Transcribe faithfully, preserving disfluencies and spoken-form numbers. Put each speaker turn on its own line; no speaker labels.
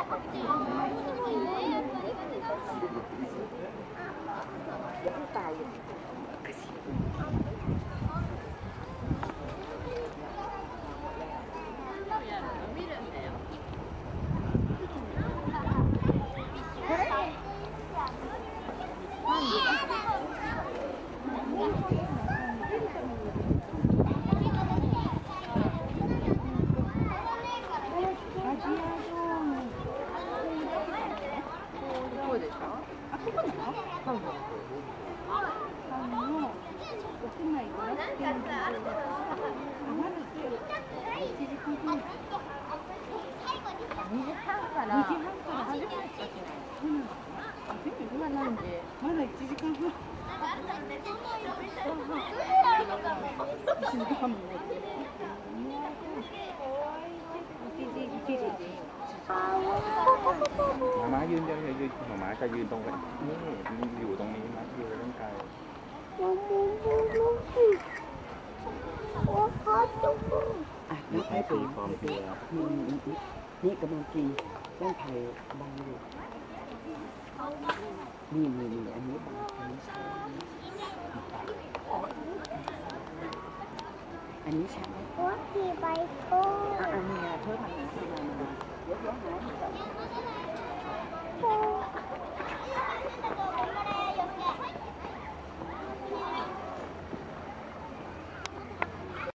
ม้ายืนจะยืนหมาจะยืนตรงกันนี่อยู่ตรงนี้ม้ายืนร่างกาย
อ่ะนี่ไผ่ปีฟอมเปียนี่กำลังกินเล่นไผ่บางอยู่นี่นี่นี่อันนี้บางอันนี้ใช่อันนี้ใช่ไหมว่ากี่ใบโก้อันนี้เธอทำงานทำงานมาเยอะๆนะ